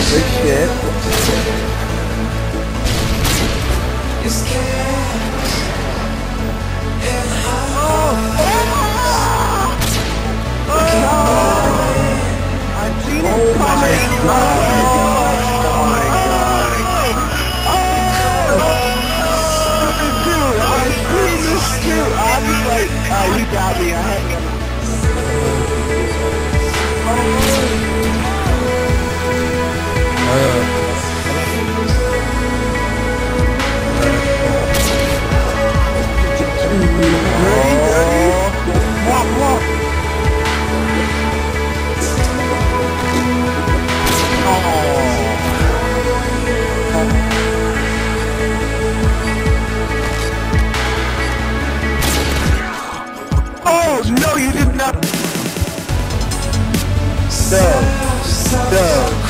Good shit. I've seen it coming. Oh my god. Dude, I've seen this too. I'm like, oh, he got me. I had to. Oh, no, you did not. So,